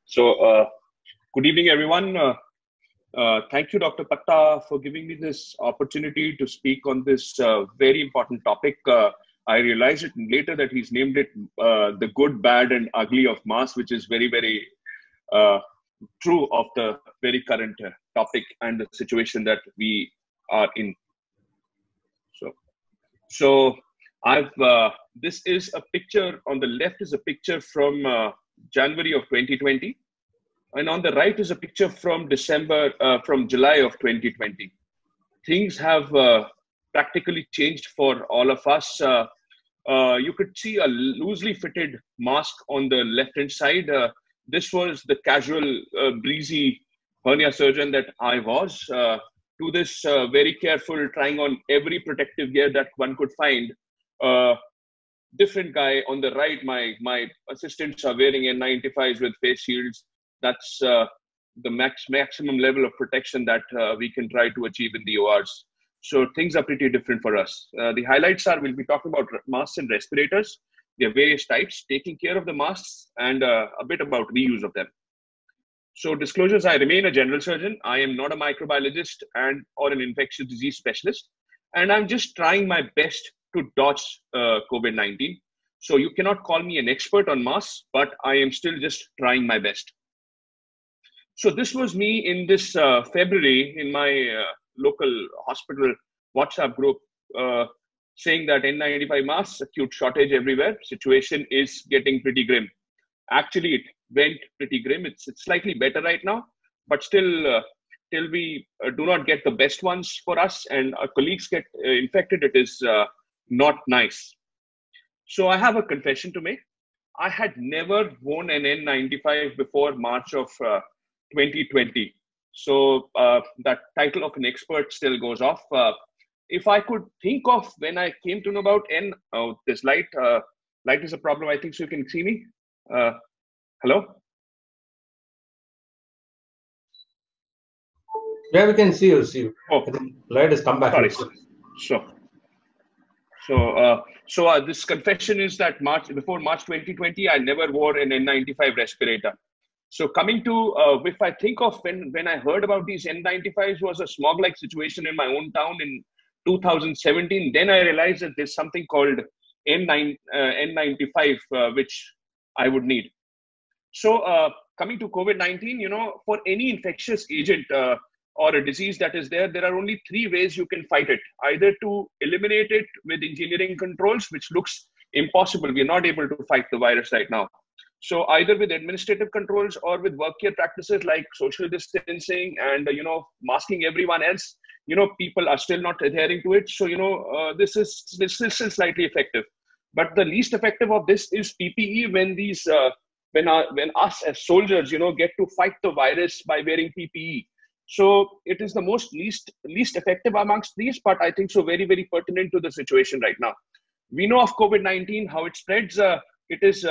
Good evening, everyone. Thank you, Dr. Patta, for giving me this opportunity to speak on this very important topic. I realized it later that he's named it The Good, Bad, and Ugly of Mass, which is very, very uh, true of the very current topic and the situation that we are in. So, so this is a picture on the left is a picture from January of 2020. And on the right is a picture from from July of 2020. Things have practically changed for all of us. You could see a loosely fitted mask on the left-hand side. This was the casual, breezy hernia surgeon that I was. To this very careful, trying on every protective gear that one could find. Different guy on the right, my assistants are wearing N95s with face shields. That's the maximum level of protection that we can try to achieve in the ORs. So things are pretty different for us. The highlights are we'll be talking about masks and respirators, their various types, taking care of the masks, and a bit about reuse of them. So disclosures, I remain a general surgeon. I am not a microbiologist or an infectious disease specialist. And I'm just trying my best to dodge COVID-19. So you cannot call me an expert on masks, but I am still just trying my best. So this was me in this February in my local hospital WhatsApp group saying that N95 masks, acute shortage everywhere. Situation is getting pretty grim. Actually, it went pretty grim. It's slightly better right now, but still, till we do not get the best ones for us and our colleagues get infected, it is not nice. So I have a confession to make. I had never worn an N95 before March of 2020. So that title of an expert still goes off. If I could think of when I came to know about this light is a problem. I think so. You can see me. Hello. Yeah, we can see you. Oh, the light has come back. Sorry. So this confession is that before March 2020, I never wore an N95 respirator. So coming to, if I think of when I heard about these N95s was a smog-like situation in my own town in 2017, then I realized that there's something called N95, which I would need. So coming to COVID-19, for any infectious agent or a disease that is there are only three ways you can fight it. Either to eliminate it with engineering controls, which looks impossible. We're not able to fight the virus right now. So either with administrative controls or with work care practices like social distancing and, masking everyone else, people are still not adhering to it. So, this is still slightly effective. But the least effective of this is PPE when us as soldiers, get to fight the virus by wearing PPE. So it is the least effective amongst these, but I think so very, very pertinent to the situation right now. We know of COVID-19, how it spreads. It is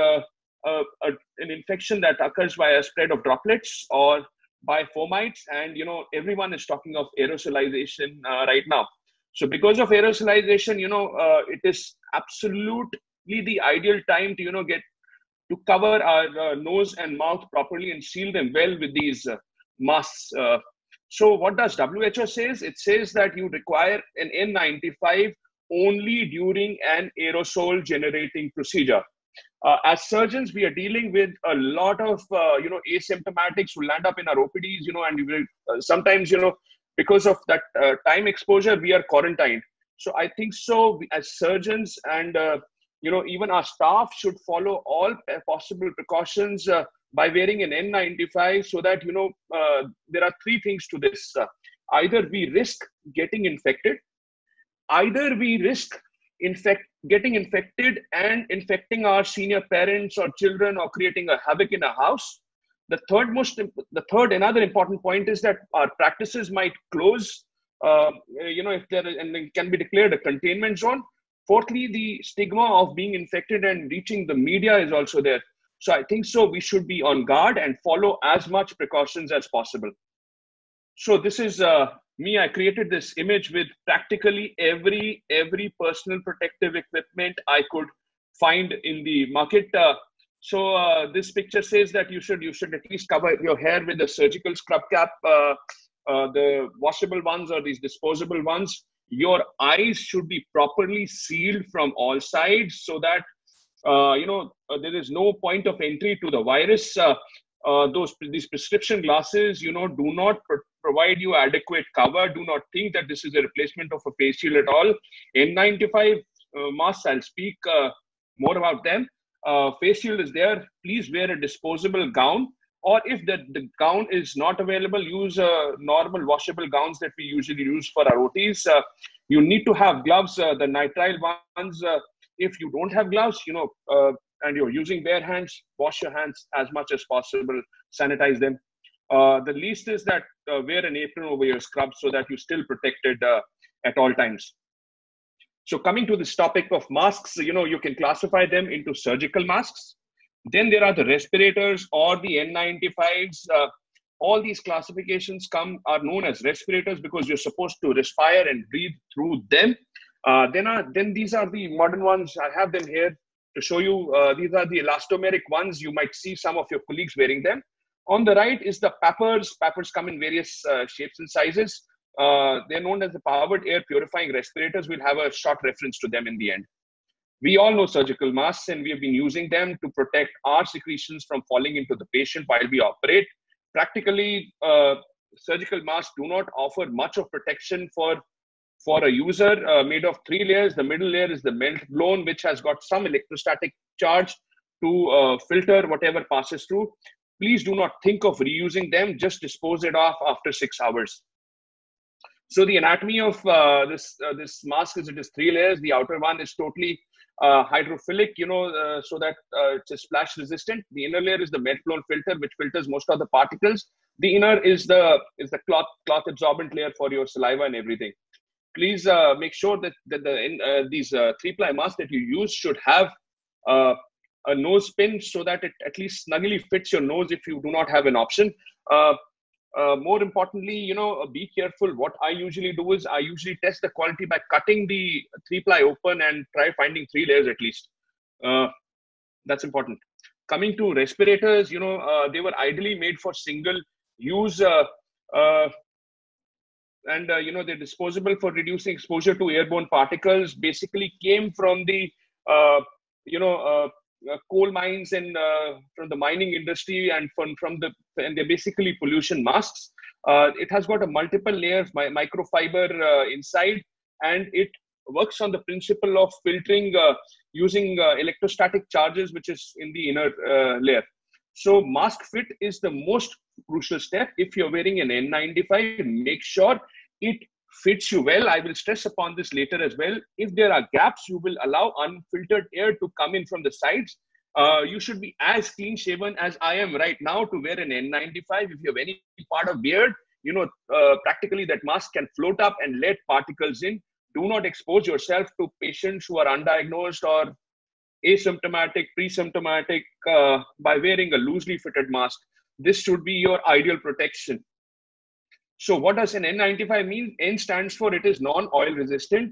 an infection that occurs via spread of droplets or by fomites. And, everyone is talking of aerosolization right now. So because of aerosolization, it is absolutely the ideal time to, get to cover our nose and mouth properly and seal them well with these masks. So what does WHO says? It says that you require an N95 only during an aerosol generating procedure. As surgeons, we are dealing with a lot of, asymptomatics who land up in our OPDs, and we will, sometimes, because of that time exposure, we are quarantined. So I think so as surgeons and, even our staff should follow all possible precautions by wearing an N95 so that, there are three things to this. Either we risk getting infected, either we risk getting infected and infecting our senior parents or children or creating a havoc in a house. The third another important point is that our practices might close, if there and it can be declared a containment zone. Fourthly, the stigma of being infected and reaching the media is also there. So I think so we should be on guard and follow as much precautions as possible. So this is me. I created this image with practically every personal protective equipment I could find in the market. So this picture says that you should at least cover your hair with a surgical scrub cap, the washable ones or these disposable ones. Your eyes should be properly sealed from all sides so that there is no point of entry to the virus. These prescription glasses, do not provide you adequate cover. Do not think that this is a replacement of a face shield at all. N95 masks, I'll speak more about them. Face shield is there. Please wear a disposable gown, or if the gown is not available, use normal washable gowns that we usually use for our OTs. You need to have gloves, the nitrile ones. If you don't have gloves, and you're using bare hands, wash your hands as much as possible, sanitize them. The least is that wear an apron over your scrubs so that you're still protected at all times. So coming to this topic of masks, you can classify them into surgical masks. Then there are the respirators or the N95s. All these classifications are known as respirators because you're supposed to respire and breathe through them. Then these are the modern ones. I have them here to show you. These are the elastomeric ones. You might see some of your colleagues wearing them. On the right is the PAPRs. PAPRs come in various shapes and sizes. They're known as the powered air purifying respirators. We'll have a short reference to them in the end. We all know surgical masks, and we have been using them to protect our secretions from falling into the patient while we operate. Practically, surgical masks do not offer much of protection for a user. Made of 3 layers. The middle layer is the melt blown, which has got some electrostatic charge to filter whatever passes through. Please do not think of reusing them. Just dispose it off after 6 hours. So the anatomy of this mask is, it is 3 layers. The outer one is totally hydrophilic, so that it's a splash resistant. The inner layer is the melt blown filter, which filters most of the particles. The inner is the cloth absorbent layer for your saliva and everything. Please make sure that these 3-ply masks that you use should have a nose pin so that it at least snugly fits your nose if you do not have an option. More importantly, be careful. What I usually do is I usually test the quality by cutting the 3-ply open and try finding 3 layers at least. That's important. Coming to respirators, they were ideally made for single use, and they're disposable for reducing exposure to airborne particles. Basically came from the coal mines and from the mining industry, and and they're basically pollution masks. It has got a multiple layers microfiber inside, and it works on the principle of filtering using electrostatic charges, which is in the inner layer. So mask fit is the most crucial step. If you're wearing an N95, make sure it fits you well. I will stress upon this later as well. If there are gaps, you will allow unfiltered air to come in from the sides. You should be as clean shaven as I am right now to wear an N95. If you have any part of beard, practically that mask can float up and let particles in. Do not expose yourself to patients who are undiagnosed or asymptomatic, pre-symptomatic by wearing a loosely fitted mask. This should be your ideal protection. So what does an N95 mean? N stands for it is non-oil resistant.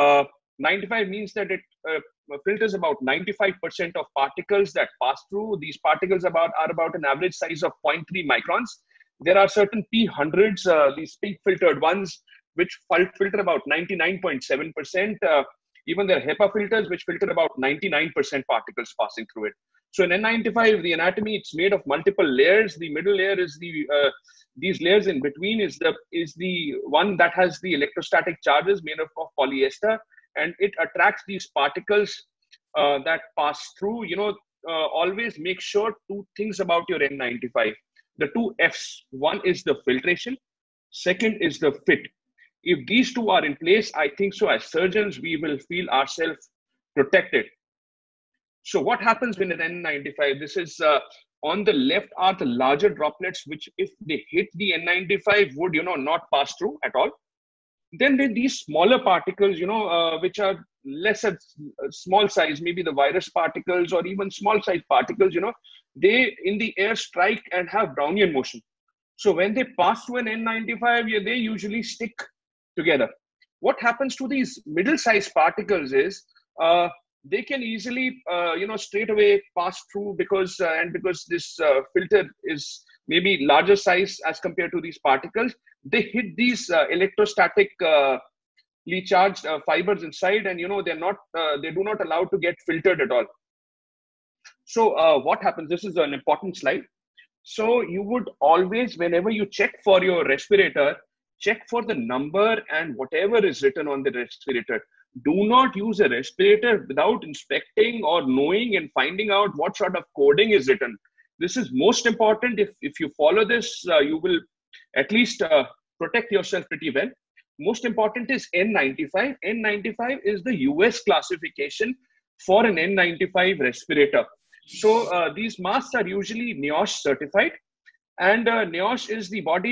95 means that it filters about 95% of particles that pass through. These particles are about an average size of 0.3 microns. There are certain P100s, these pink filtered ones, which filter about 99.7%. Even there are HEPA filters, which filter about 99% particles passing through it. So in N95, the anatomy, it's made of multiple layers. The middle layer is these layers in between is the one that has the electrostatic charges made of polyester, and it attracts these particles that pass through. Always make sure 2 things about your N95. The 2 Fs. One is the filtration. Second is the fit. If these 2 are in place, I think so as surgeons, we will feel ourselves protected. So what happens when an N95? This is on the left are the larger droplets, which if they hit the N95 would, not pass through at all. Then there are these smaller particles, which are lesser, small size, maybe the virus particles or even small size particles, they in the air strike and have Brownian motion. So when they pass through an N95, they usually stick together. What happens to these middle-sized particles is they can easily, straight away pass through because this filter is maybe larger size as compared to these particles. They hit these electrostatically charged fibers inside, and they do not allow to get filtered at all. So what happens? This is an important slide. So you would always, whenever you check for your respirator, check for the number and whatever is written on the respirator. Do not use a respirator without inspecting or knowing and finding out what sort of coding is written. This is most important. If you follow this, you will at least protect yourself pretty well. Most important is N95. N95 is the US classification for an N95 respirator. So these masks are usually NIOSH certified, and NIOSH is the body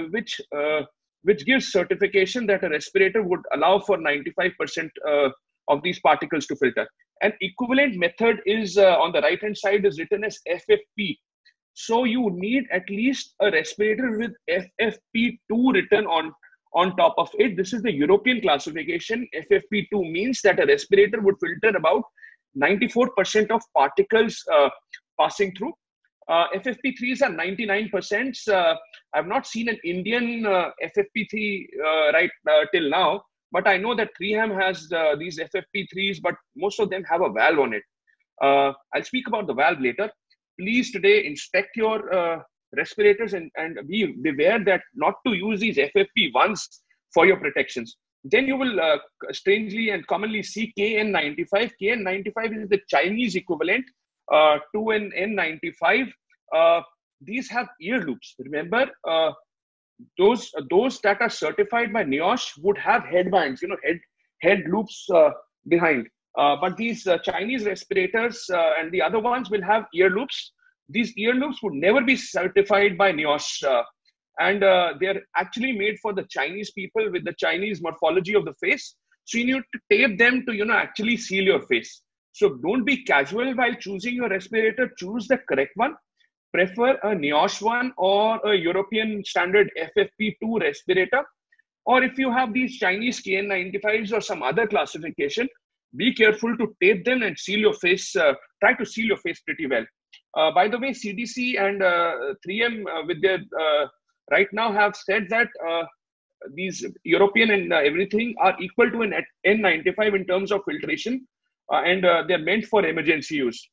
which gives certification that a respirator would allow for 95% of these particles to filter. An equivalent method is on the right hand side is written as FFP. So you need at least a respirator with FFP2 written on top of it. This is the European classification. FFP2 means that a respirator would filter about 94% of particles passing through. FFP3s are 99%. I've not seen an Indian FFP3 till now, but I know that 3M has these FFP3s, but most of them have a valve on it. I'll speak about the valve later. Please today inspect your respirators and be beware that not to use these FFP1s for your protections. Then you will strangely and commonly see KN95. KN95 is the Chinese equivalent to an N95. These have ear loops. Remember, those that are certified by NIOSH would have headbands, head loops behind. But these Chinese respirators and the other ones will have ear loops. These ear loops would never be certified by NIOSH. And they're actually made for the Chinese people with the Chinese morphology of the face. So you need to tape them to, actually seal your face. So don't be casual while choosing your respirator. Choose the correct one. Prefer a NIOSH one or a European standard FFP2 respirator. Or if you have these Chinese KN95s or some other classification, be careful to tape them and seal your face. Try to seal your face pretty well. By the way, CDC and 3M with their right now have said that these European and everything are equal to an N95 in terms of filtration, and they're meant for emergency use.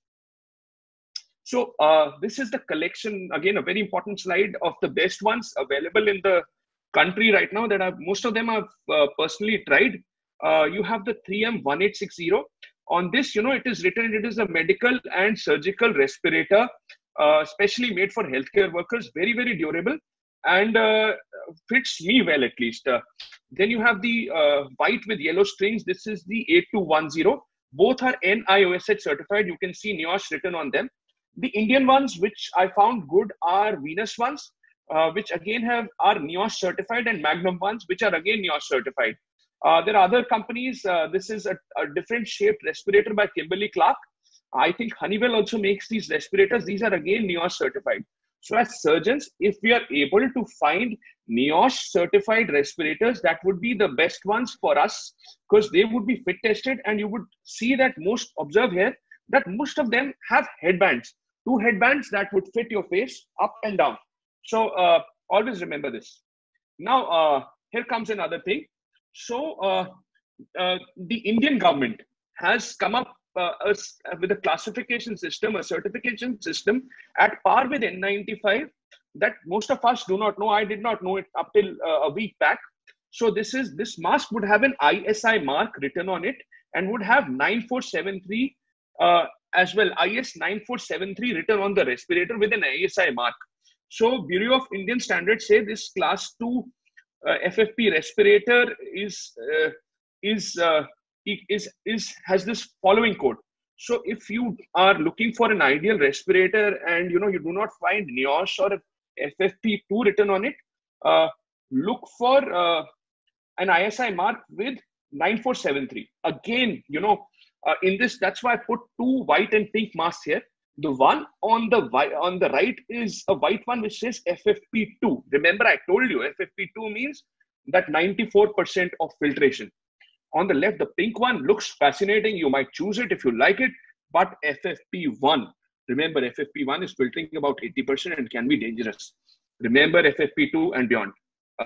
So this is the collection, again, a very important slide of the best ones available in the country right now that most of them I've personally tried. You have the 3M 1860. On this, it is written, it is a medical and surgical respirator, specially made for healthcare workers, very, very durable, and fits me well at least. Then you have the white with yellow strings. This is the 8210. Both are NIOSH certified. You can see NIOSH written on them. The Indian ones, which I found good, are Venus ones, which again are NIOSH certified, and Magnum ones, which are again NIOSH certified. There are other companies. This is a different shaped respirator by Kimberly Clark. I think Honeywell also makes these respirators. These are again NIOSH certified. So as surgeons, if we are able to find NIOSH certified respirators, that would be the best ones for us, because they would be fit tested, and you would see that observe here, that most of them have headbands, 2 headbands that would fit your face up and down. So always remember this. Now, here comes another thing. So the Indian government has come up with a classification system, a certification system at par with N95 that most of us do not know. I did not know it up till a week back. So this mask would have an ISI mark written on it and would have 9473 as well, IS 9473 written on the respirator with an ISI mark. So Bureau of Indian Standards say this class 2 FFP respirator has this following code. So if you are looking for an ideal respirator and you do not find NIOSH or FFP2 written on it, look for an ISI mark with 9473. Again, in this, that's why I put 2 white and pink masks here. The one on the right is a white one which says FFP2. Remember, I told you FFP2 means that 94% of filtration. On the left, the pink one looks fascinating. You might choose it if you like it, but FFP1, remember FFP1 is filtering about 80% and can be dangerous. Remember FFP2 and beyond.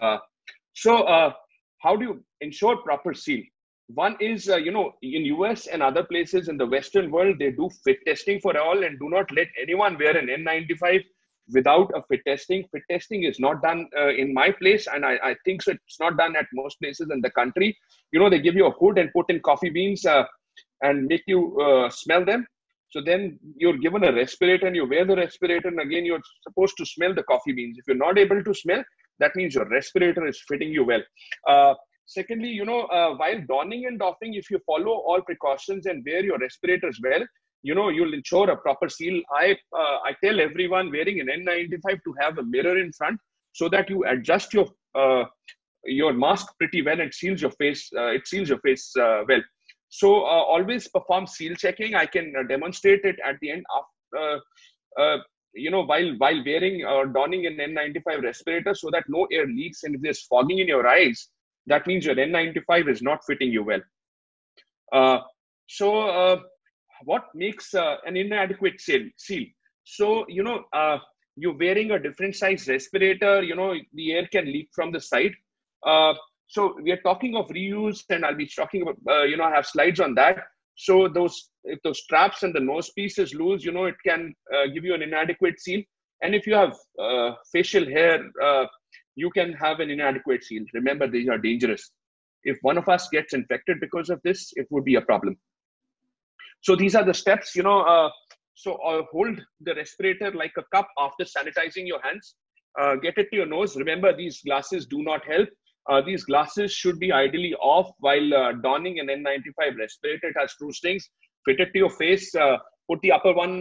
How do you ensure proper seal? One is, in US and other places in the Western world, they do fit testing for all and do not let anyone wear an N95 without a fit testing. Fit testing is not done in my place, and I think so it's not done at most places in the country. They give you a hood and put in coffee beans and make you smell them. So then you're given a respirator and you wear the respirator, and again, you're supposed to smell the coffee beans. If you're not able to smell, that means your respirator is fitting you well. Secondly, while donning and doffing, if you follow all precautions and wear your respirators well, you'll ensure a proper seal. I tell everyone wearing an N95 to have a mirror in front so that you adjust your mask pretty well and seals your face. It seals your face well. So always perform seal checking. I can demonstrate it at the end of, while wearing or donning an N95 respirator so that no air leaks, and if there's fogging in your eyes, that means your N95 is not fitting you well. What makes an inadequate seal? So, you're wearing a different size respirator, the air can leak from the side. So we are talking of reuse, and I'll be talking about, I have slides on that. So if those straps and the nose piece is loose, it can give you an inadequate seal. And if you have facial hair, you can have an inadequate seal. Remember, these are dangerous. If one of us gets infected because of this, it would be a problem. So these are the steps, hold the respirator like a cup after sanitizing your hands. Get it to your nose. Remember, these glasses do not help. These glasses should be ideally off while donning an N95 respirator. It has screw strings. Fit it to your face. Put the upper one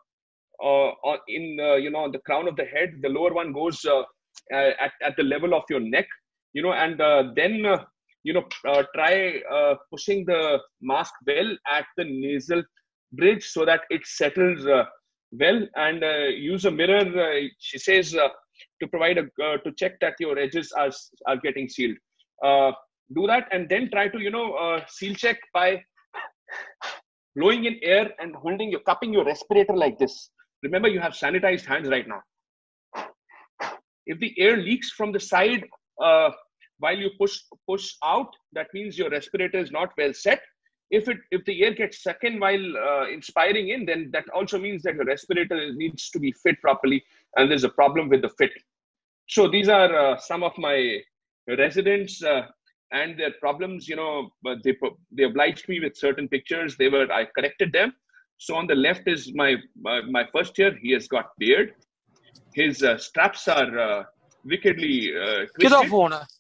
on the crown of the head. The lower one goes at the level of your neck. Then try pushing the mask well at the nasal bridge so that it settles well, and use a mirror. She says to provide to check that your edges are getting sealed. Do that, and then try to seal check by blowing in air and cupping your respirator like this. Remember, you have sanitized hands right now. If the air leaks from the side while you push out, that means your respirator is not well set. If the air gets stuck in while inspiring in, then that also means that your respirator needs to be fit properly, and there's a problem with the fit. So these are some of my residents and their problems. They obliged me with certain pictures. I corrected them. So on the left is my first year. He has got beard. His straps are wickedly twisted.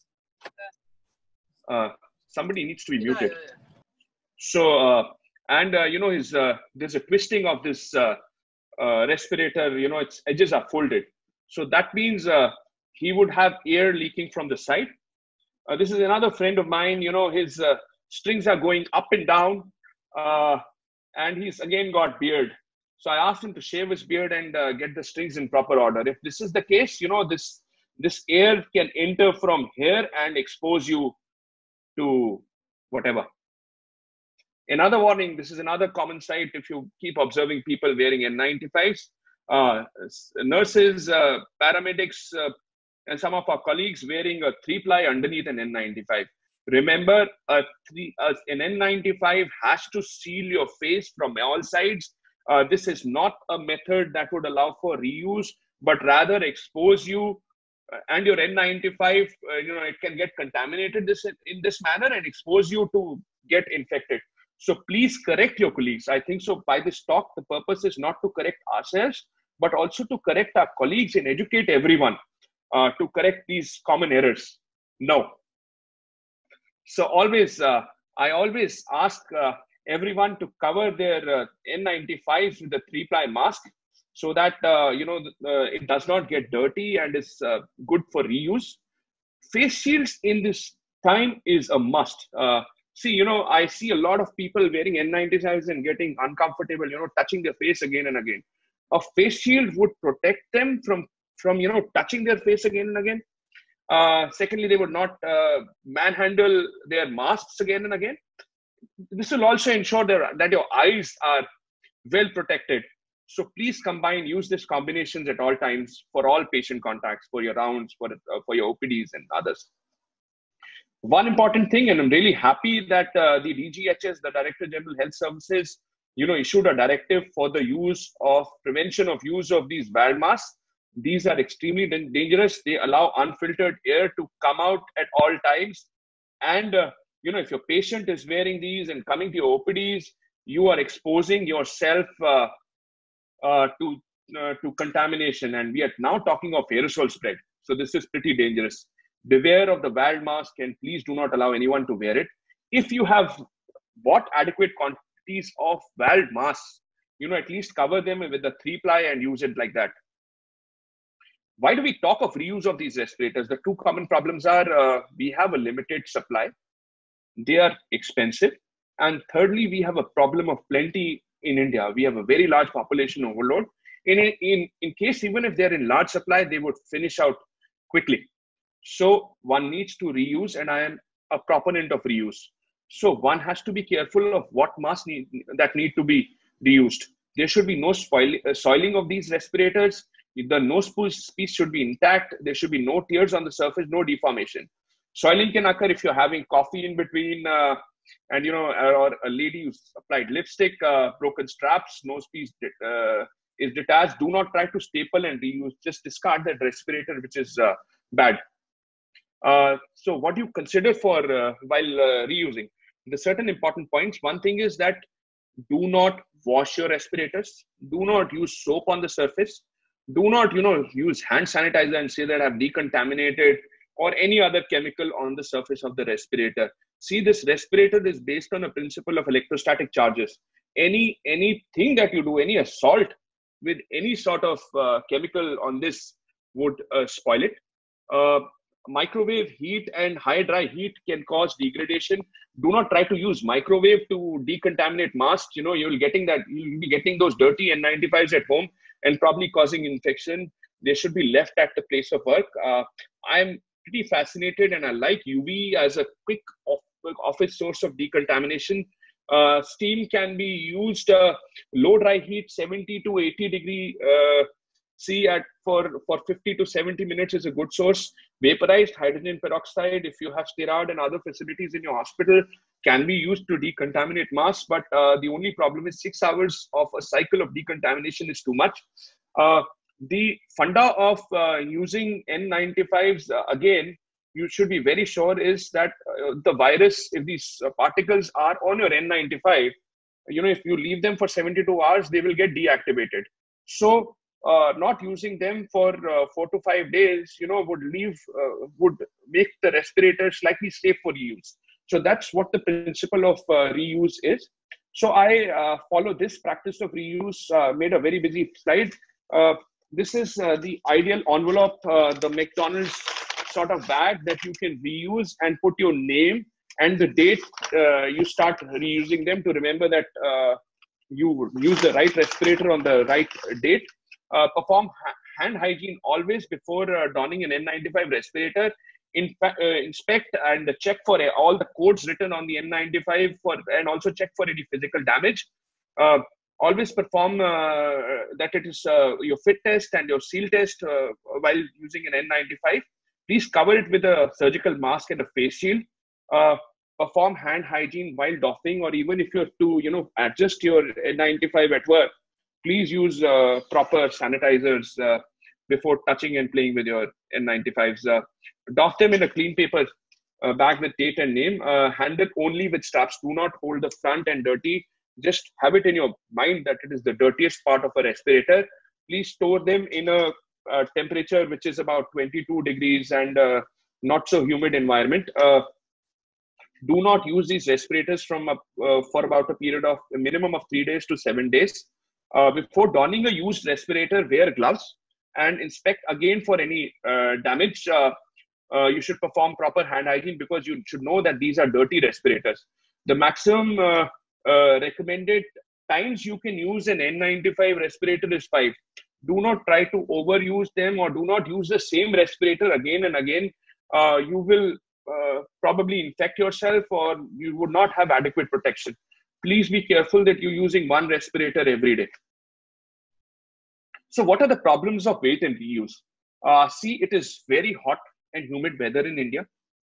Somebody needs to be muted. So, there's a twisting of this respirator, its edges are folded. So that means he would have air leaking from the side. This is another friend of mine, his strings are going up and down, and he's again got beard. So I asked him to shave his beard and get the strings in proper order. If this is the case, this air can enter from here and expose you to whatever. Another warning, this is another common sight if you keep observing people wearing N95s. Nurses, paramedics, and some of our colleagues wearing a 3-ply underneath an N95. Remember, an N95 has to seal your face from all sides. This is not a method that would allow for reuse, but rather expose you and your N95, it can get contaminated in this manner and expose you to get infected. So please correct your colleagues. I think so by this talk, the purpose is not to correct ourselves, but also to correct our colleagues and educate everyone to correct these common errors. No. So I always ask everyone to cover their N95s with a 3-ply mask so that, it does not get dirty and is good for reuse. Face shields in this time is a must. I see a lot of people wearing N95s and getting uncomfortable, touching their face again and again. A face shield would protect them from touching their face again and again. Secondly, they would not manhandle their masks again and again. This will also ensure that your eyes are well protected. So please use this combinations at all times for all patient contacts, for your rounds, for your OPDs and others. One important thing, and I'm really happy that the DGHS, the Director General Health Services, issued a directive for the prevention of use of these VALD masks. These are extremely dangerous. They allow unfiltered air to come out at all times. And, if your patient is wearing these and coming to your OPDs, you are exposing yourself to contamination. And we are now talking of aerosol spread. So this is pretty dangerous. Beware of the VALD mask, and please do not allow anyone to wear it. If you have bought adequate quantities of VALD masks, at least cover them with a 3-ply and use it like that. Why do we talk of reuse of these respirators? The two common problems are we have a limited supply, they are expensive, and thirdly, we have a problem of plenty in India. We have a very large population overload. In case, even if they're in large supply, they would finish out quickly. So one needs to reuse, and I am a proponent of reuse. So one has to be careful of what masks need to be reused. There should be no soiling of these respirators. The nose piece should be intact. There should be no tears on the surface, no deformation. Soiling can occur if you're having coffee in between, and or a lady who's applied lipstick, broken straps, nose piece is detached. Do not try to staple and reuse. Just discard that respirator, which is bad. So what do you consider for while reusing? The certain important points. One thing is that do not wash your respirators. Do not use soap on the surface. Do not, use hand sanitizer and say that I've decontaminated or any other chemical on the surface of the respirator. See, this respirator is based on a principle of electrostatic charges. Anything that you do, any assault with any sort of chemical on this would spoil it. Microwave heat and high dry heat can cause degradation. Do not try to use microwave to decontaminate masks. You'll be getting those dirty N95s at home and probably causing infection. They should be left at the place of work. I'm pretty fascinated, and I like UV as a quick office source of decontamination. Steam can be used low dry heat, 70 to 80 degree C for 50 to 70 minutes is a good source. Vaporized hydrogen peroxide, if you have STIRAD and other facilities in your hospital, can be used to decontaminate masks. But the only problem is 6 hours of a cycle of decontamination is too much. The funda of using N95s, again, you should be very sure is that the virus, if these particles are on your N95, if you leave them for 72 hours, they will get deactivated. So not using them for 4 to 5 days, would make the respirator slightly safe for reuse. So that's what the principle of reuse is. So I follow this practice of reuse, made a very busy slide. This is the ideal envelope, the McDonald's sort of bag that you can reuse and put your name and the date you start reusing them, to remember that you use the right respirator on the right date. Perform hand hygiene always before donning an N95 respirator. Inspect and check for all the codes written on the N95 and also check for any physical damage. Always perform that it is your fit test and your seal test while using an N95. Please cover it with a surgical mask and a face shield. Perform hand hygiene while doffing, or even if you're to adjust your N95 at work. Please use proper sanitizers before touching and playing with your N95s. Doff them in a clean paper bag with date and name. Handle only with straps. Do not hold the front and dirty. Just have it in your mind that it is the dirtiest part of a respirator. Please store them in a temperature which is about 22 degrees and not so humid environment. Do not use these respirators for about a period of a minimum of 3 days to 7 days. Before donning a used respirator, wear gloves and inspect again for any damage. You should perform proper hand hygiene because you should know that these are dirty respirators. The maximum recommended times you can use an N95 respirator is 5. Do not try to overuse them, or do not use the same respirator again and again. you will probably infect yourself, or you would not have adequate protection. Please be careful that you're using one respirator every day. So what are the problems of weight and reuse? See, it is very hot and humid weather in India.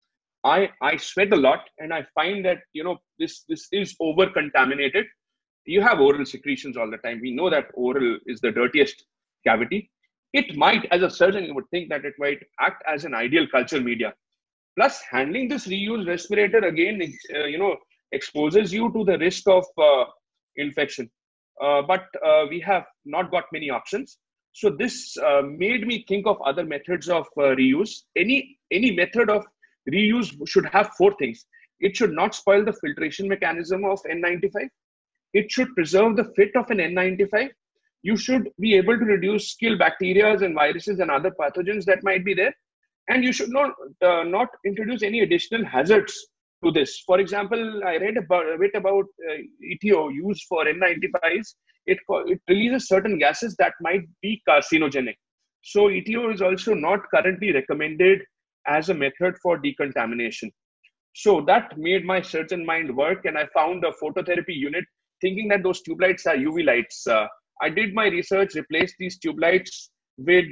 I sweat a lot, and I find that, this is over contaminated. You have oral secretions all the time. We know that oral is the dirtiest cavity. It might, as a surgeon, you would think that it might act as an ideal culture media. Plus, handling this reused respirator again, exposes you to the risk of infection. But we have not got many options. So this made me think of other methods of reuse. Any method of reuse should have four things. It should not spoil the filtration mechanism of N95. It should preserve the fit of an N95. You should be able to reduce kill bacteria and viruses and other pathogens that might be there. And you should not introduce any additional hazards to this. For example, I read a bit about ETO used for N95s. It releases certain gases that might be carcinogenic. So ETO is also not currently recommended as a method for decontamination. So that made my surgeon mind work, and I found a phototherapy unit thinking that those tube lights are UV lights. I did my research, replaced these tube lights with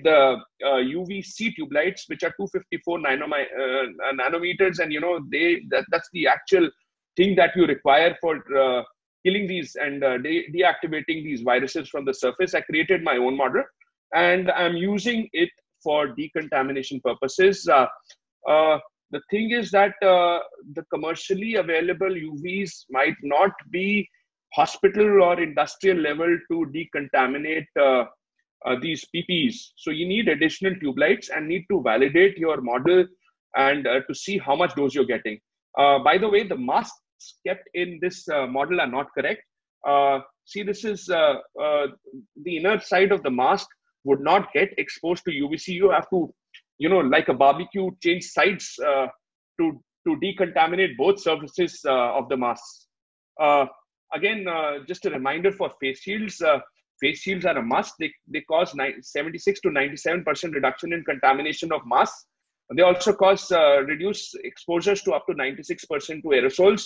UVC tube lights, which are 254 nanometers, and that's the actual thing that you require for killing these and deactivating these viruses from the surface. I created my own model, and I'm using it for decontamination purposes. The thing is that the commercially available UVs might not be hospital or industrial level to decontaminate these PPEs. So you need additional tube lights and need to validate your model and to see how much dose you're getting. By the way, the masks kept in this model are not correct. See, this is the inner side of the mask would not get exposed to UVC. You have to, like a barbecue, change sides to decontaminate both surfaces of the masks. Again, just a reminder for face shields. Face shields are a must. They cause 76 to 97% reduction in contamination of masks. They also cause reduced exposures to up to 96% to aerosols.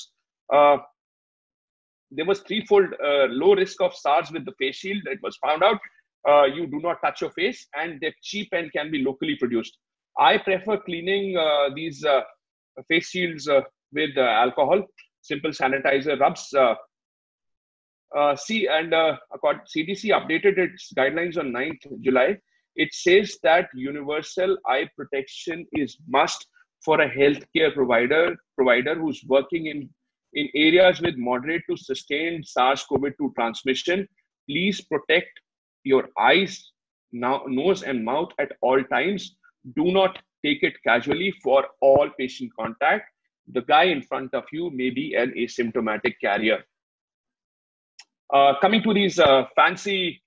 There was threefold low risk of SARS with the face shield. It was found out. You do not touch your face, and they're cheap and can be locally produced. I prefer cleaning these face shields with alcohol, simple sanitizer rubs. CDC updated its guidelines on 9th July. It says that universal eye protection is must for a healthcare provider who's working in areas with moderate to sustained SARS-CoV-2 transmission. Please protect your eyes, nose and mouth at all times. Do not take it casually for all patient contact. The guy in front of you may be an asymptomatic carrier. Coming to these fancy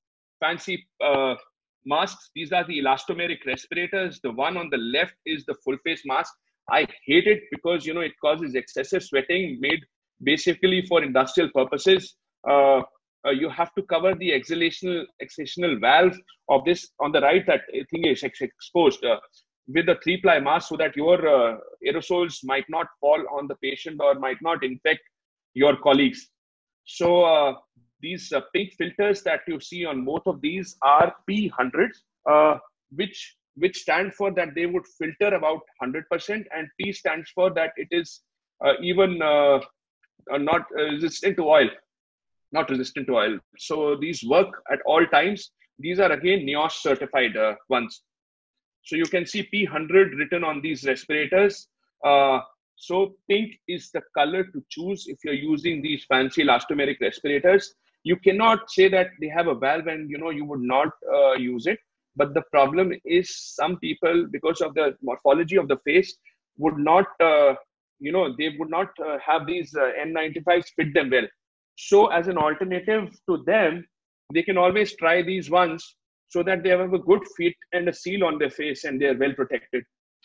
masks, these are the elastomeric respirators. The one on the left is the full face mask. I hate it because it causes excessive sweating, made basically for industrial purposes. You have to cover the exhalational valve of this on the right. That thing is exposed with a 3-ply mask so that your aerosols might not fall on the patient or might not infect your colleagues. So these pink filters that you see on both of these are P100s, which stand for that they would filter about 100%, and P stands for that it is even not resistant to oil. Not resistant to oil. So these work at all times. These are again NIOSH certified ones. So you can see P100 written on these respirators. So pink is the color to choose if you're using these fancy elastomeric respirators. You cannot say that they have a valve and you would not use it. But the problem is some people, because of the morphology of the face, would not, they would not have these N95s fit them well. So as an alternative to them, they can always try these ones so that they have a good fit and a seal on their face and they're well protected.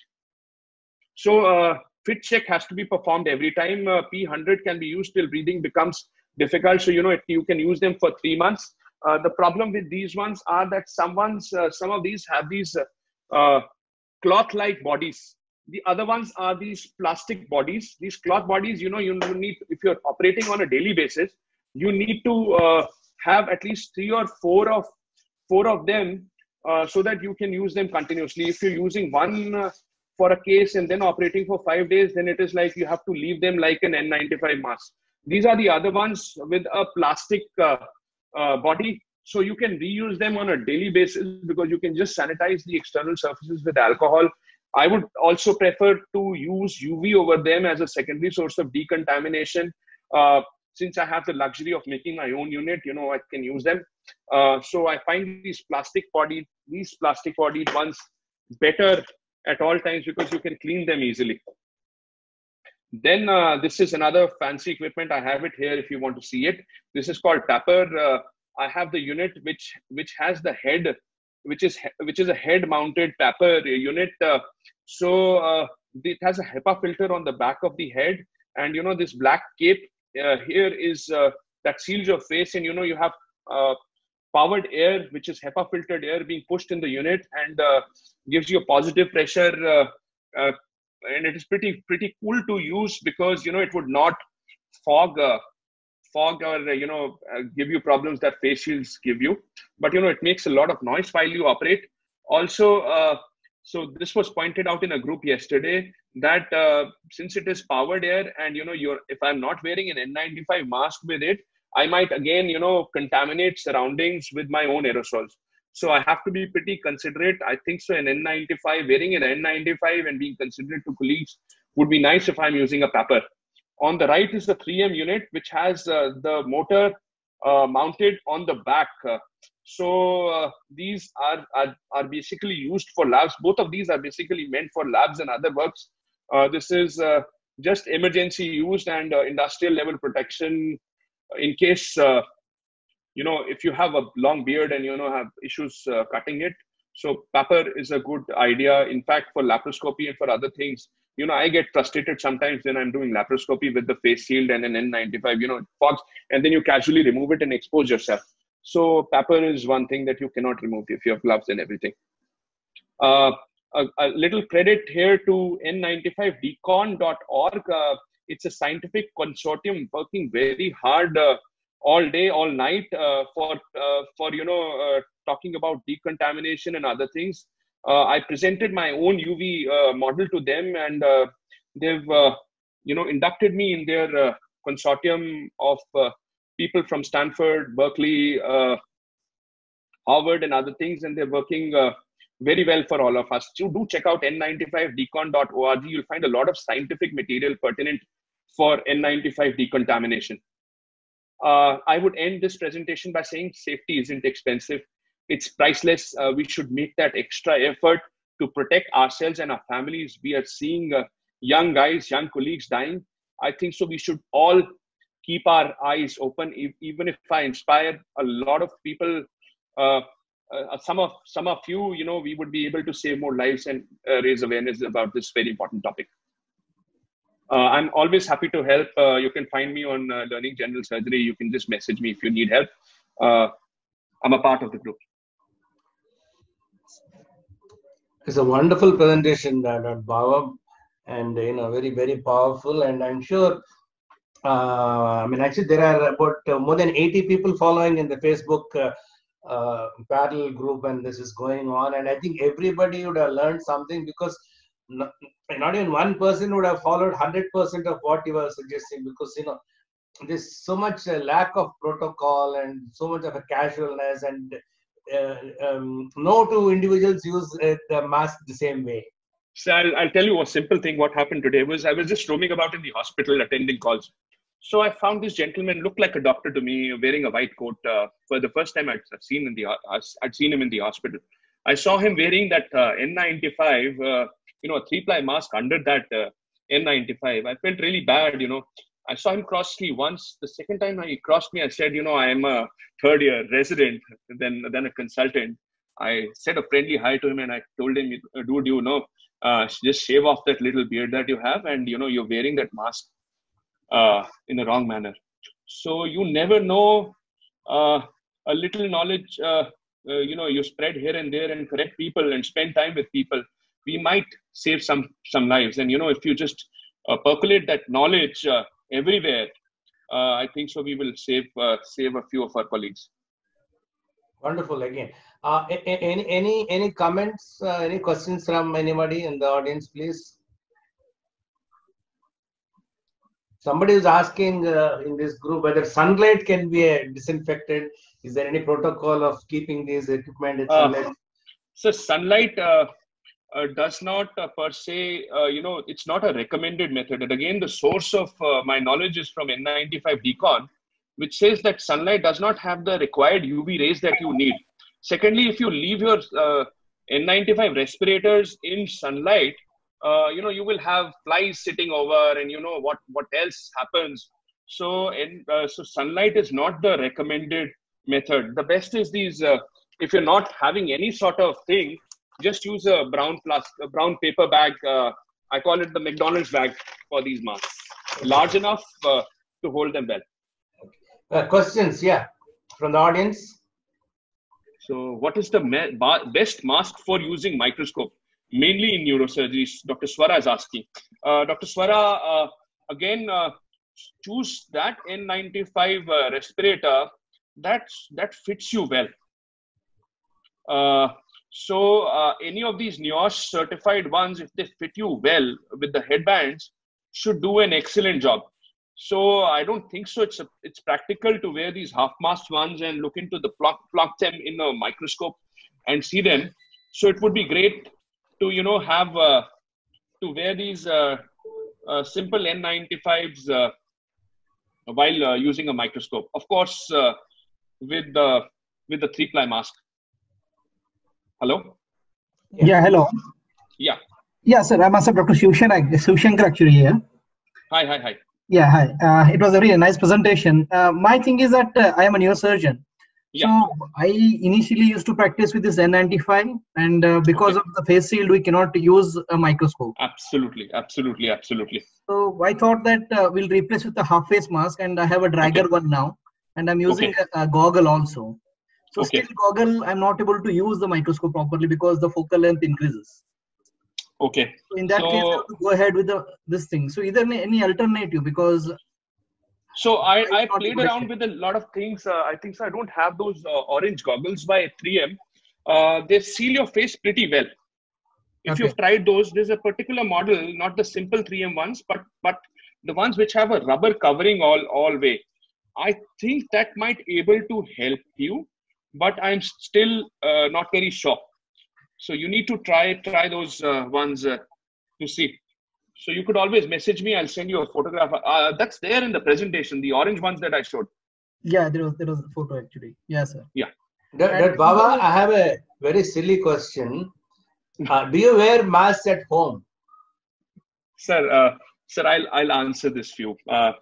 So fit check has to be performed every time. P100 can be used till breathing becomes difficult. So, you can use them for 3 months. The problem with these ones are that some of these have these cloth-like bodies. The other ones are these plastic bodies, these cloth bodies. You need, if you're operating on a daily basis, you need to have at least three or four of them, so that you can use them continuously. If you're using one for a case and then operating for 5 days, then it is like you have to leave them like an N95 mask. These are the other ones with a plastic body. So you can reuse them on a daily basis, because you can just sanitize the external surfaces with alcohol. I would also prefer to use UV over them as a secondary source of decontamination. Since I have the luxury of making my own unit, I can use them. So I find these plastic bodied ones better at all times, because you can clean them easily. Then this is another fancy equipment. I have it here if you want to see it. This is called Tapper. I have the unit which has the head, which is a head mounted Tapper unit. So it has a HEPA filter on the back of the head, and this black cape here is that seals your face, and you have powered air, which is HEPA filtered air, being pushed in the unit, and gives you a positive pressure, and it is pretty cool to use, because it would not fog or give you problems that face shields give you. But it makes a lot of noise while you operate. Also, so this was pointed out in a group yesterday, that since it is powered air, and if I'm not wearing an N95 mask with it, I might again contaminate surroundings with my own aerosols. So I have to be pretty considerate. I think so wearing an N95 and being considerate to colleagues would be nice if I'm using a Tapper. On the right is the 3M unit, which has the motor mounted on the back. So these are basically used for labs. Both of these are basically meant for labs and other works. This is just emergency used and industrial level protection in case, if you have a long beard and have issues cutting it. So Tapper is a good idea. In fact, for laparoscopy and for other things, I get frustrated sometimes when I'm doing laparoscopy with the face shield and an N95, it fogs, and then you casually remove it and expose yourself. So Tapper is one thing that you cannot remove if you have gloves and everything. A little credit here to N95decon.org. It's a scientific consortium working very hard all day, all night for talking about decontamination and other things. I presented my own UV model to them, and they've inducted me in their consortium of people from Stanford, Berkeley, Harvard, and other things, and they're working very well for all of us. So do check out n95decon.org. You'll find a lot of scientific material pertinent for N95 decontamination. I would end this presentation by saying safety isn't expensive. It's priceless. We should make that extra effort to protect ourselves and our families. We are seeing young guys, young colleagues dying. I think so we should all keep our eyes open. Even if I inspire a lot of people, some of you, we would be able to save more lives and raise awareness about this very important topic. I'm always happy to help. You can find me on Learning General Surgery. You can just message me if you need help. I'm a part of the group. It's a wonderful presentation, Dr. Bhava, and very, very powerful. And I'm sure, actually there are about more than 80 people following in the Facebook parallel group, and this is going on. And I think everybody would have learned something, because not even one person would have followed 100% of what you were suggesting, because there's so much lack of protocol and so much of a casualness, and no two individuals use the mask the same way. So I'll tell you a simple thing. What happened today was I was just roaming about in the hospital attending calls. So I found this gentleman, looked like a doctor to me, wearing a white coat. For the first time I'd seen him in the hospital. I saw him wearing that N95, a 3-ply mask under that N95. I felt really bad, I saw him cross me once. The second time he crossed me, I said, I am a third-year resident, then a consultant. I said a friendly hi to him, and I told him, dude, just shave off that little beard that you have, and you're wearing that mask in the wrong manner. So you never know. A little knowledge, you spread here and there, and correct people and spend time with people. we might save some lives. And if you just percolate that knowledge everywhere, I think so we will save a few of our colleagues. Wonderful. Again, any comments, any questions from anybody in the audience, please? Somebody is asking in this group whether sunlight can be disinfected. Is there any protocol of keeping these equipment in sunlight? So sunlight does not per se, it's not a recommended method. And again, the source of my knowledge is from N95 Decon, which says that sunlight does not have the required UV rays that you need. Secondly, if you leave your N95 respirators in sunlight, you will have flies sitting over, and what else happens. So sunlight is not the recommended method. The best is these. If you're not having any sort of thing, just use a brown paper bag. I call it the McDonald's bag for these masks, large enough to hold them well. Questions, yeah, from the audience. So, what is the best mask for using microscope? Mainly in neurosurgery, Dr. Swara is asking. Dr. Swara, again, choose that N95 respirator that fits you well. Any of these NIOSH certified ones, if they fit you well with the headbands, should do an excellent job. So I don't think so it's practical to wear these half-masked ones and look into plug them in a microscope and see them. So it would be great to have to wear these simple N95s while using a microscope. Of course, with the 3-ply mask. Hello? Yeah, hello. Yeah. Yeah, sir. I'm Dr. Shivshankar actually here. Hi. Yeah, hi. It was a really nice presentation. My thing is that I am a neurosurgeon. Yeah. So I initially used to practice with this N95, and because of the face shield, we cannot use a microscope. Absolutely. So I thought that we'll replace with the half-face mask, and I have a Drager one now, and I'm using a goggle also. So still goggle, I'm not able to use the microscope properly because the focal length increases. Okay. So in that case, I have to go ahead with this thing. So either any alternative, because. So I played around with a lot of things. I think so. I don't have those orange goggles by 3M. They seal your face pretty well. If you've tried those, there's a particular model, not the simple 3M ones, but the ones which have a rubber covering all way. I think that might able to help you, but I'm still not very sure. So you need to try those ones to see. So you could always message me. I'll send you a photograph. That's there in the presentation, the orange ones that I showed. Yeah, there was a photo actually. Yeah, sir. Yeah. Baba, I have a very silly question. Do you wear masks at home? Sir, I'll answer this few.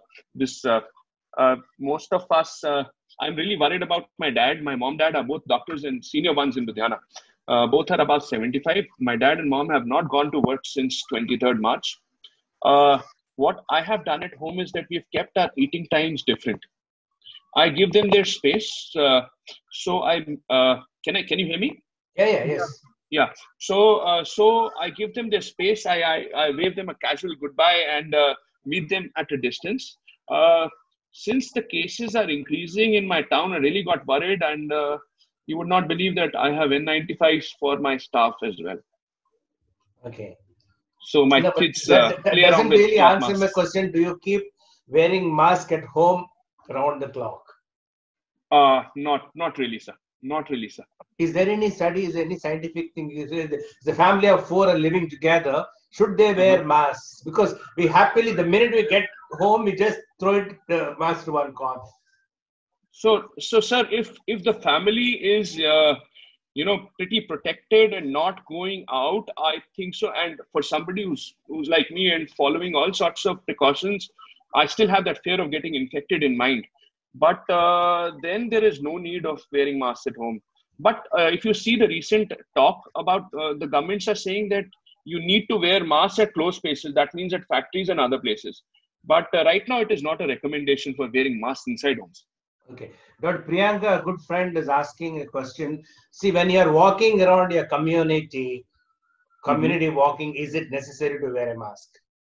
Most of us, I'm really worried about my dad. My mom, dad are both doctors and senior ones in Ludhiana. Both are about 75. My dad and mom have not gone to work since 23rd March. What I have done at home is that we've kept our eating times different. I give them their space. So can you hear me? Yes. Yeah. So I give them their space. I wave them a casual goodbye and meet them at a distance. Since the cases are increasing in my town, I really got worried, and you would not believe that I have N95s for my staff as well. Okay. So my kids play around with doesn't really answer masks. my question. Do you keep wearing mask at home around the clock? Not really, sir. Not really, sir. Is there any studies, any scientific thing? The family of 4 are living together. Should they wear masks? Because we happily, the minute we get home, we just throw the mask to one corner. So sir, if the family is pretty protected and not going out, I think so. And for somebody who's like me and following all sorts of precautions, I still have that fear of getting infected in mind. But then there is no need of wearing masks at home. But if you see the recent talk about the governments are saying that you need to wear masks at closed spaces. That means at factories and other places. But right now, it is not a recommendation for wearing masks inside homes. Okay. Dr. Priyanka, a good friend, is asking a question. See, when you're walking around your community, community walking, is it necessary to wear a mask?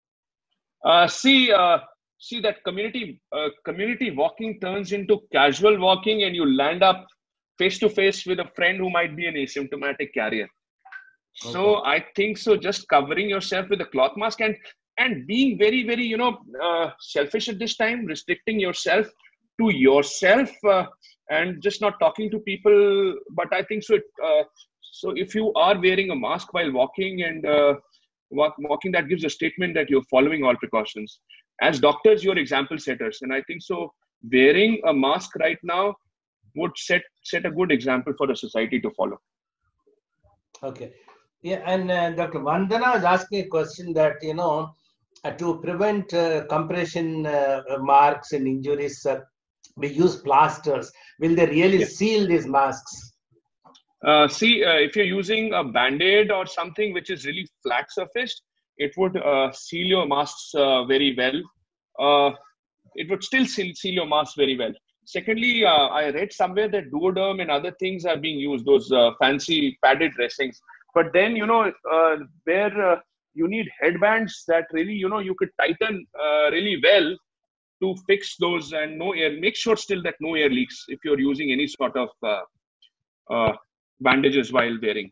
See that community walking turns into casual walking, and you land up face to face with a friend who might be an asymptomatic carrier. So Okay. I think so. Just covering yourself with a cloth mask and being very very selfish at this time, restricting yourself to yourself and just not talking to people. But I think so. So if you are wearing a mask while walking and walking, that gives a statement that you're following all precautions. As doctors, you're example setters, and I think so. Wearing a mask right now would set a good example for the society to follow. Okay. Yeah, and Dr. Vandana was asking a question that, to prevent compression marks and injuries, we use plasters. Will they really Yeah. seal these masks? If you're using a band-aid or something which is really flat surfaced, it would seal your masks very well. It would still seal your mask very well. Secondly, I read somewhere that Duoderm and other things are being used, those fancy padded dressings. But then, where you need headbands that really, you could tighten really well to fix those, and no air. Make sure still that no air leaks if you're using any sort of bandages while wearing.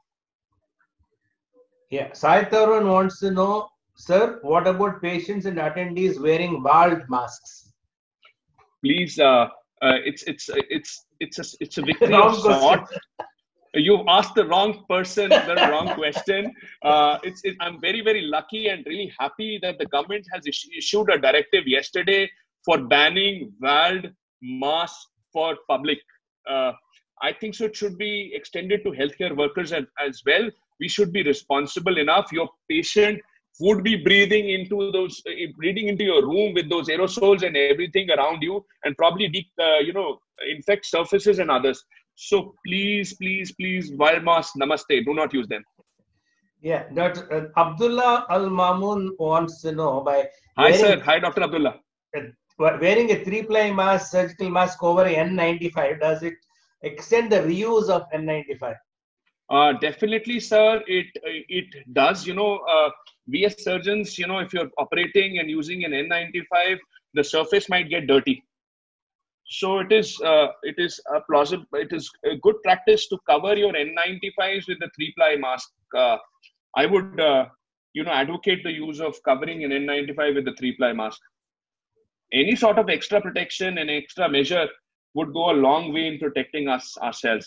Yeah. Sai Tarun wants to know, sir, what about patients and attendees wearing bald masks? Please, it's a victory Wrong of sort. question. You've asked the wrong person the wrong question. I'm very very lucky and really happy that the government has issued a directive yesterday for banning valed masks for public. I think so. It should be extended to healthcare workers as well. We should be responsible enough. Your patient would be breathing into your room with those aerosols and everything around you, and probably infect surfaces and others. So please, while masks, namaste, do not use them. Yeah, Dr. Abdullah Al Mamun wants to know, by Hi, sir. Hi, Dr. Abdullah. Wearing a 3-ply mask, surgical mask over N95, does it extend the reuse of N95? Definitely, sir. It does. We as surgeons, if you're operating and using an N95, the surface might get dirty. So it is plausible. It is a good practice to cover your N95s with the 3-ply mask. I would advocate the use of covering an N95 with the 3-ply mask. Any sort of extra protection and extra measure would go a long way in protecting ourselves.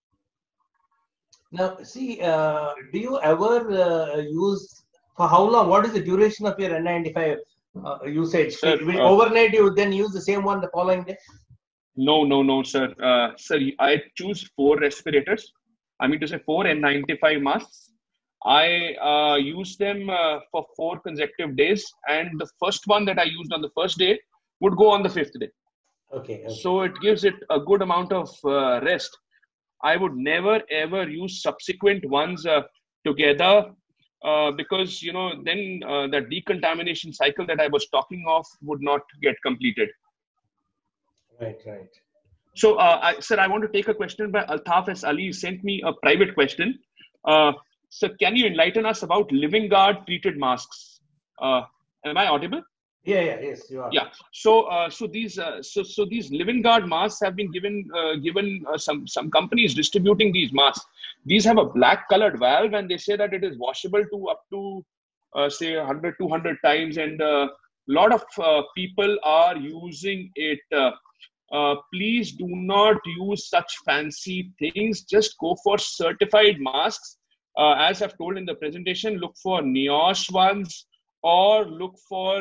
Now, see, do you ever use, for how long? What is the duration of your N95 usage? Sir, overnight, you then use the same one the following day? No, sir. Sir, I choose 4 respirators. I mean to say 4 N95 masks. I use them for 4 consecutive days, and the first one that I used on the first day would go on the 5th day. Okay. So it gives it a good amount of rest. I would never ever use subsequent ones together because then the decontamination cycle that I was talking of would not get completed. Right. So, sir, I want to take a question by Altaf S. Ali. He sent me a private question. Sir, can you enlighten us about Living Guard treated masks? Am I audible? Yes, you are. Yeah. So these Living Guard masks have been given some companies distributing these masks. These have a black colored valve, and they say that it is washable to up to say 100, 200 times, and a lot of people are using it. Please do not use such fancy things. Just go for certified masks. As I've told in the presentation, look for NIOSH ones or look for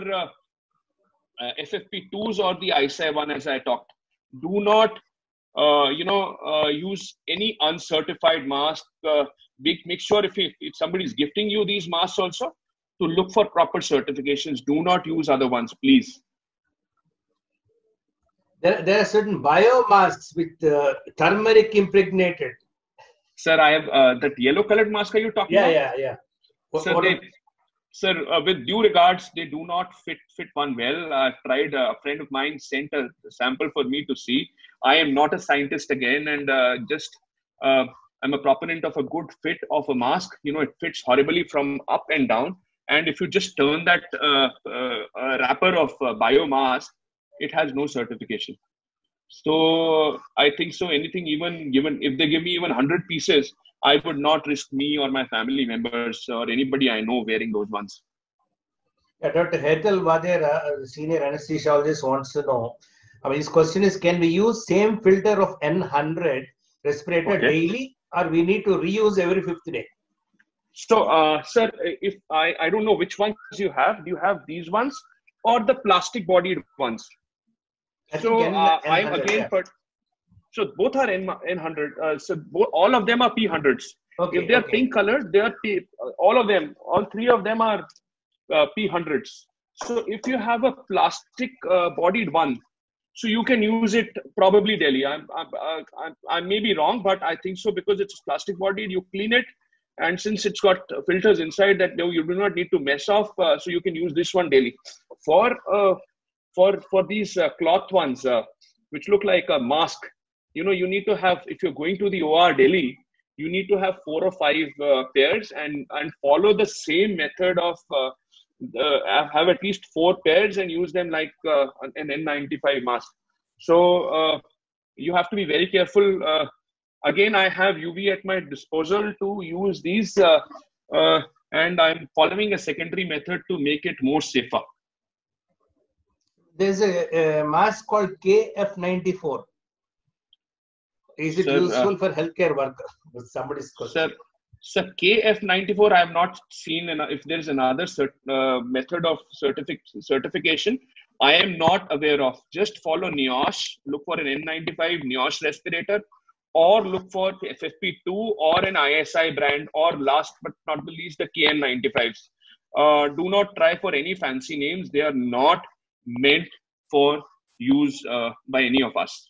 FFP2s or the ISAI one, as I talked. Do not, use any uncertified mask. Make sure if somebody is gifting you these masks also, to look for proper certifications. Do not use other ones, please. There are certain biomasks with turmeric impregnated. Sir, I have that yellow colored mask. Are you talking about? Yeah. Sir, with due regards, they do not fit one well. I've tried. A friend of mine sent a sample for me to see. I am not a scientist again, and just I'm a proponent of a good fit of a mask. It fits horribly from up and down. And if you just turn that wrapper of biomask, it has no certification. So I think so. Anything, even given if they give me even 100 pieces, I would not risk me or my family members or anybody I know wearing those ones. Yeah, Dr. Hetal Vadera, senior anesthesiologist, wants to know. I mean, his question is: can we use same filter of N100 respirator daily, or we need to reuse every 5th day? So, sir, if I don't know which ones you have. Do you have these ones or the plastic-bodied ones? So I'm again, so both are N100. So all of them are P100s. Okay, if they are pink colored, they are all of them, all three of them are P100s. So if you have a plastic bodied one, so you can use it probably daily. I may be wrong, but I think so, because it's plastic bodied. You clean it, and since it's got filters inside, that you do not need to mess off. So you can use this one daily. For these cloth ones, which look like a mask, you need to have, if you're going to the OR daily, you need to have 4 or 5 pairs and follow the same method of have at least 4 pairs and use them like an N95 mask. So you have to be very careful. Again, I have UV at my disposal to use these, and I'm following a secondary method to make it more safer. There's a mask called KF94. Is it useful for healthcare workers? Somebody's question. Sir, KF94, I have not seen if there's another method of certification. I am not aware of. Just follow NIOSH, look for an N95 NIOSH respirator, or look for FFP2 or an ISI brand, or last but not the least, the KN95s. Do not try for any fancy names. They are not meant for use by any of us.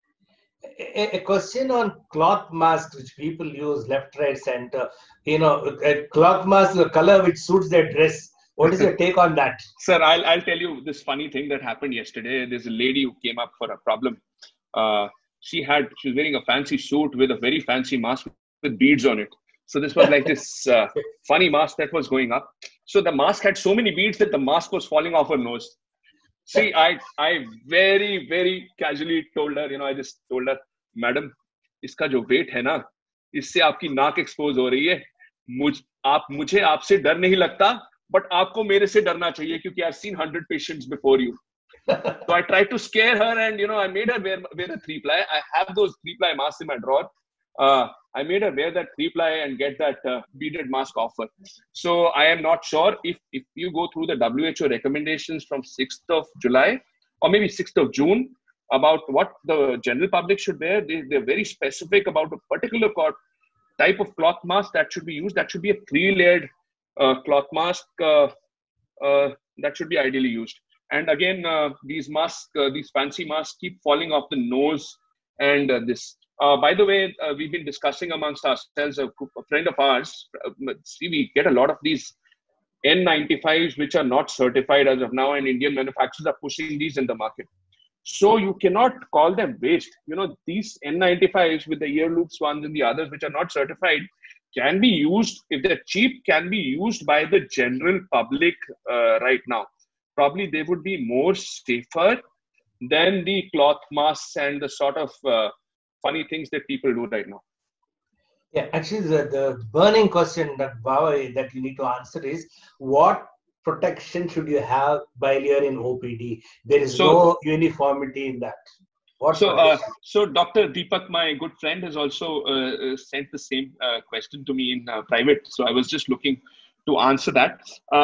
A question on cloth masks which people use left, right, center. A cloth mask, the color which suits their dress. What is your take on that? Sir, I'll tell you this funny thing that happened yesterday. There's a lady who came up for a problem. She was wearing a fancy suit with a very fancy mask with beads on it. So this was like this funny mask that was going up. So the mask had so many beads that the mask was falling off her nose. See, I very, very casually told her, I just told her, Madam, इसका जो weight है ना, इससे आपकी नाक expose हो रही है. मुझे आपसे डर नहीं लगता, but आपको मेरे से डरना चाहिए, क्योंकि I've seen 100 patients before you. So I tried to scare her, and I made her wear a 3-ply. I have those 3-ply masks in my drawer. I made her wear that 3-ply and get that beaded mask offer. So I am not sure if you go through the WHO recommendations from 6th of July or maybe 6th of June about what the general public should wear. They're very specific about a particular type of cloth mask that should be used. That should be a 3-layered cloth mask that should be ideally used. And again, these masks, these fancy masks keep falling off the nose and this. By the way, we've been discussing amongst ourselves, a friend of ours, we get a lot of these N95s which are not certified as of now, and Indian manufacturers are pushing these in the market. So you cannot call them waste. These N95s with the ear loops ones and the others which are not certified can be used, if they're cheap, can be used by the general public right now. Probably they would be more safer than the cloth masks and the sort of funny things that people do right now. Yeah, actually, the burning question that Baba, that you need to answer is, what protection should you have while you're in OPD? There is no uniformity in that. So Dr. Deepak, my good friend, has also sent the same question to me in private. So I was just looking to answer that.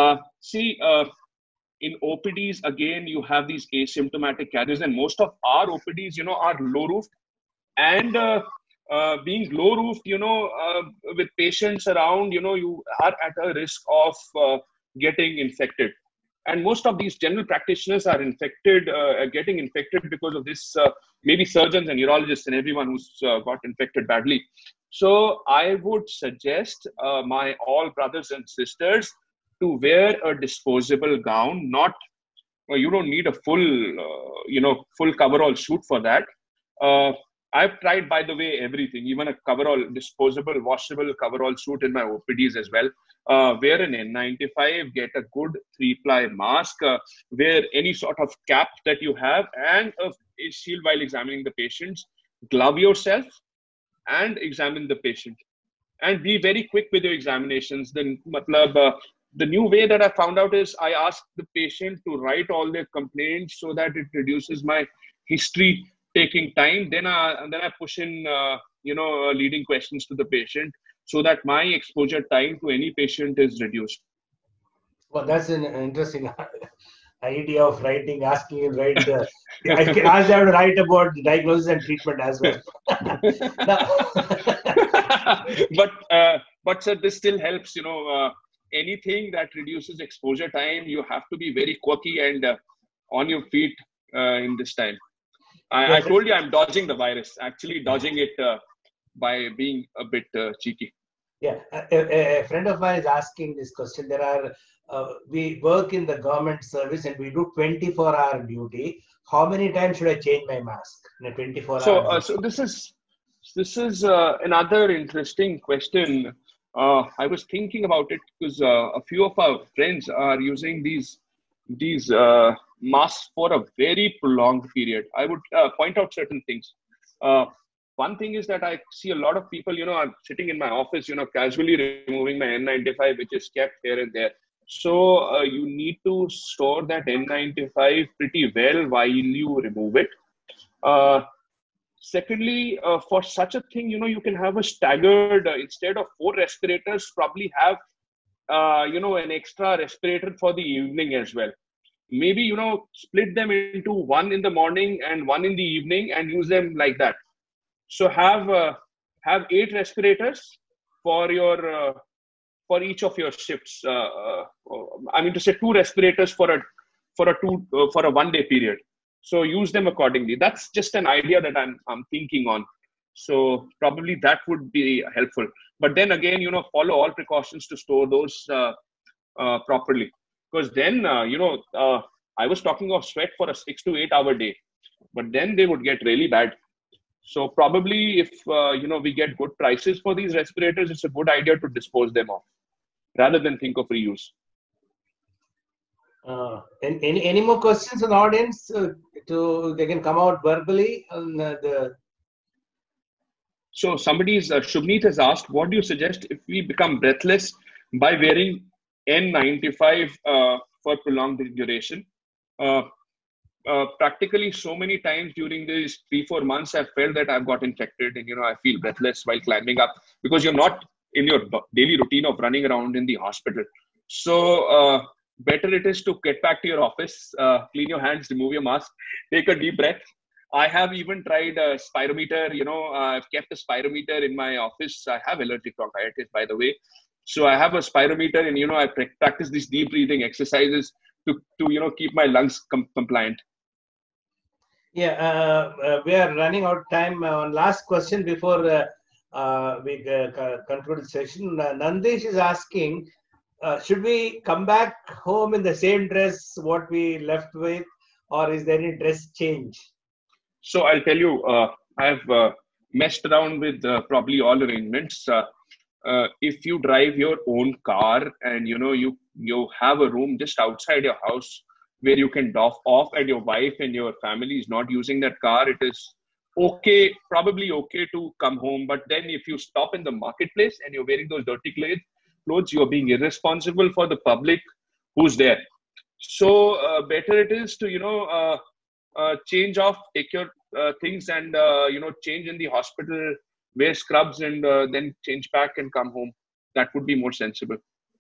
In OPDs, again, you have these asymptomatic carriers, and most of our OPDs, are low-roofed. And being low-roofed, with patients around, you are at a risk of getting infected. And most of these general practitioners are getting infected because of this, maybe surgeons and urologists and everyone who's got infected badly. So I would suggest my all brothers and sisters to wear a disposable gown. You don't need a full, full coverall suit for that. I've tried, by the way, everything, even a coverall, disposable, washable coverall suit in my OPDs as well. Wear an N95, get a good 3-ply mask, wear any sort of cap that you have, and a face shield while examining the patients. Glove yourself and examine the patient. And be very quick with your examinations. Then, the new way that I found out is I ask the patient to write all their complaints so that it reduces my history taking time. Then I push in, leading questions to the patient so that my exposure time to any patient is reduced. Well, that's an interesting idea of writing, asking him write. I can ask them to write about the diagnosis and treatment as well. But sir, this still helps. Anything that reduces exposure time, you have to be very quirky and on your feet in this time. I told you I'm dodging the virus. Actually, dodging it by being a bit cheeky. Yeah, a friend of mine is asking this question. We work in the government service and we do 24-hour duty. How many times should I change my mask in a 24-hour? So this is another interesting question. I was thinking about it because a few of our friends are using these masks for a very prolonged period. I would point out certain things. One thing is that I see a lot of people, I'm sitting in my office, casually removing my N95, which is kept here and there. So you need to store that N95 pretty well while you remove it. Secondly, for such a thing, you can have a staggered, instead of 4 respirators, probably have, an extra respirator for the evening as well. Maybe, split them into 1 in the morning and 1 in the evening and use them like that. So have 8 respirators for each of your shifts. I mean to say 2 respirators for a 1-day period. So use them accordingly. That's just an idea that I'm thinking on. So probably that would be helpful. But then again, follow all precautions to store those properly. Because then, I was talking of sweat for a 6 to 8 hour day, but then they would get really bad. So probably if, we get good prices for these respirators, it's a good idea to dispose them off rather than think of reuse. Any more questions in the audience? They can come out verbally. So somebody's, Shubneet has asked, what do you suggest if we become breathless by wearing N95 for prolonged duration? Practically so many times during these 3-4 months, I've felt that I've got infected and, I feel breathless while climbing up because you're not in your daily routine of running around in the hospital. So better it is to get back to your office, clean your hands, remove your mask, take a deep breath. I have even tried a spirometer, I've kept a spirometer in my office. I have allergic bronchitis, by the way. So I have a spirometer and, I practice these deep breathing exercises to keep my lungs compliant. Yeah, we are running out of time. One last question before we conclude the session. Nandesh is asking, should we come back home in the same dress what we left with, or is there any dress change? So I'll tell you, I've messed around with probably all arrangements. If you drive your own car and you have a room just outside your house where you can doff off and your wife and your family is not using that car, it is okay, probably okay to come home. But then if you stop in the marketplace and you're wearing those dirty clothes, you're being irresponsible for the public who's there. So better it is to, change off, take your things and, change in the hospital, wear scrubs and then change back and come home. That would be more sensible.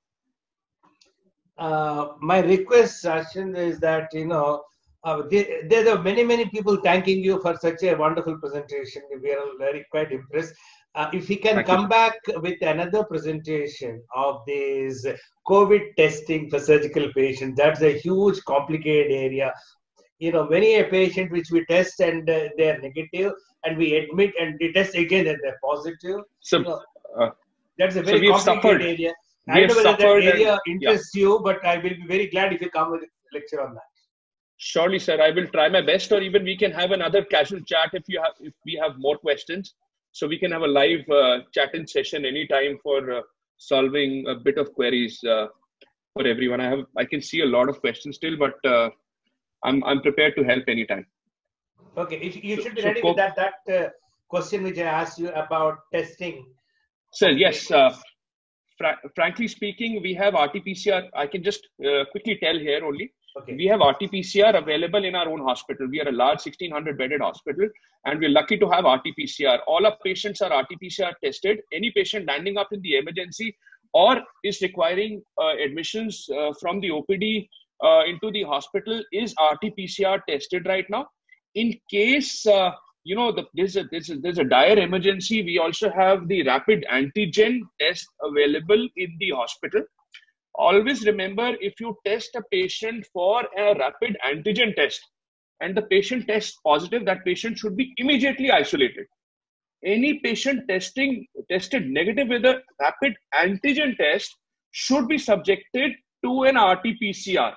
My request, Sachin, is that, there are many people thanking you for such a wonderful presentation. We are quite impressed. If we can come back with another presentation of this COVID testing for surgical patients, that's a huge complicated area. Many a patient which we test and they are negative, and we admit and we test again and they're positive. So, that's a very complicated area. I don't know whether that area interests you, but I will be very glad if you come with a lecture on that. Surely, sir. I will try my best, or even we can have another casual chat if we have more questions. So we can have a live chat-in session anytime for solving a bit of queries for everyone. I can see a lot of questions still, but I'm prepared to help anytime. Okay, you should be ready with that question which I asked you about testing. Sir, yes. Frankly speaking, we have RT-PCR. I can just quickly tell here only. Okay. We have RT-PCR available in our own hospital. We are a large 1,600 bedded hospital, and we're lucky to have RT-PCR. All our patients are RT-PCR tested. Any patient landing up in the emergency or is requiring admissions from the OPD into the hospital is RT-PCR tested right now. In case there's a dire emergency, we also have the rapid antigen test available in the hospital. Always remember, if you test a patient for a rapid antigen test and the patient tests positive, that patient should be immediately isolated. Any patient tested negative with a rapid antigen test should be subjected to an RT-PCR.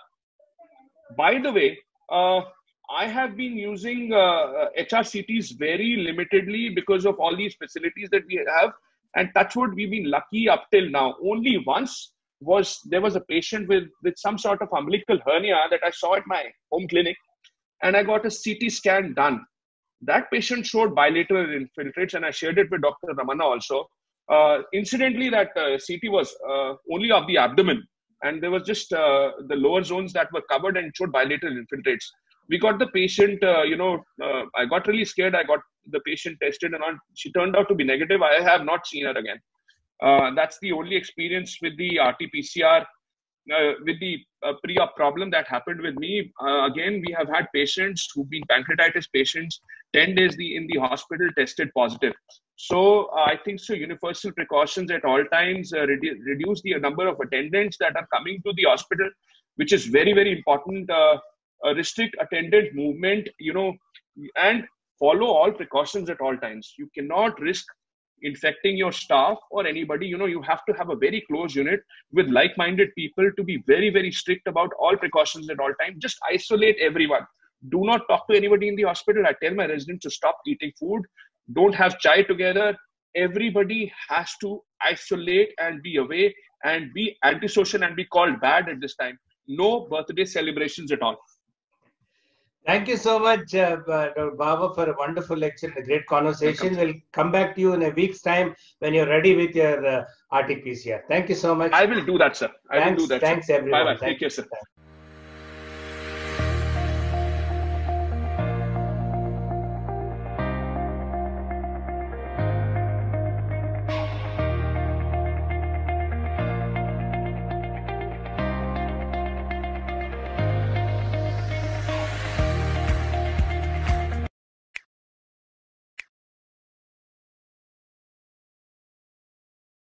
By the way, I have been using HRCTs very limitedly because of all these facilities that we have. And touch wood, we've been lucky up till now. Only once there was a patient with some sort of umbilical hernia that I saw at my home clinic, and I got a CT scan done. That patient showed bilateral infiltrates, and I shared it with Dr. Ramana also. Incidentally, that CT was only of the abdomen, and there was just the lower zones that were covered and showed bilateral infiltrates. We got the patient, I got really scared. I got the patient tested, and she turned out to be negative. I have not seen her again. That's the only experience with the RT-PCR, with the pre-op problem that happened with me. Again, we have had patients who've been pancreatitis patients, 10 days in the hospital, tested positive. So I think so universal precautions at all times, reduce the number of attendants that are coming to the hospital, which is very, very important. Restrict attendant movement, and follow all precautions at all times. You cannot risk infecting your staff or anybody. You have to have a very close unit with like-minded people to be very, very strict about all precautions at all times. Just isolate everyone. Do not talk to anybody in the hospital. I tell my residents to stop eating food. Don't have chai together. Everybody has to isolate and be away and be antisocial and be called bad at this time. No birthday celebrations at all. Thank you so much, Dr. Baba, for a wonderful lecture, a great conversation. We'll come back to you in a week's time when you're ready with your RT-PCR. Thank you so much. I will do that, sir. I will do that. Thanks, everyone. Bye-bye. Take care, sir.